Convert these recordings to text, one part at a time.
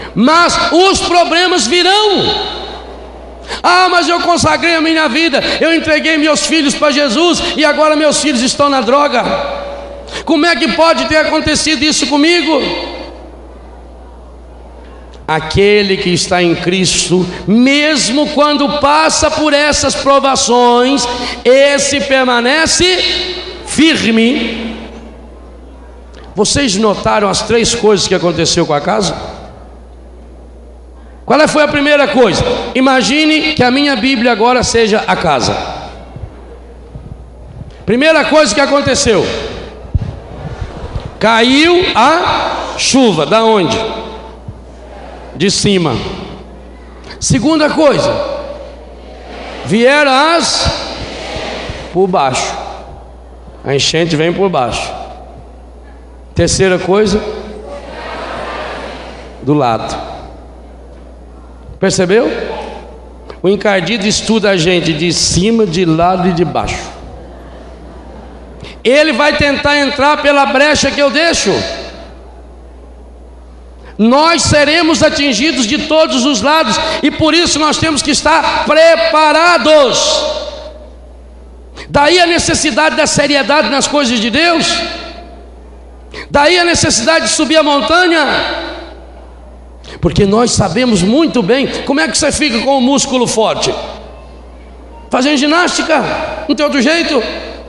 mas os problemas virão. Ah, mas eu consagrei a minha vida, eu entreguei meus filhos para Jesus e agora meus filhos estão na droga. Como é que pode ter acontecido isso comigo? Aquele que está em Cristo, mesmo quando passa por essas provações, esse permanece firme. Vocês notaram as 3 coisas que aconteceu com a casa? Qual foi a primeira coisa? Imagine que a minha Bíblia agora seja a casa. Primeira coisa que aconteceu: caiu a chuva. Da onde? De cima. Segunda coisa: vieram as por baixo. A enchente vem por baixo. Terceira coisa: do lado. Percebeu? O encardido estuda a gente de cima, de lado e de baixo. Ele vai tentar entrar pela brecha que eu deixo. Nós seremos atingidos de todos os lados, e por isso nós temos que estar preparados. Daí a necessidade da seriedade nas coisas de Deus. Daí a necessidade de subir a montanha. Porque nós sabemos muito bem como é que você fica com o músculo forte. Fazendo ginástica, não tem outro jeito.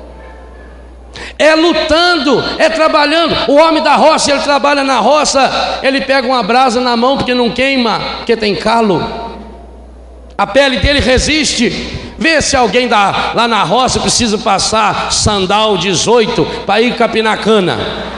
É lutando, é trabalhando. O homem da roça, ele trabalha na roça, ele pega uma brasa na mão porque não queima, porque tem calo. A pele dele resiste. Vê se alguém lá na roça precisa passar sandal 18 para ir capinar cana.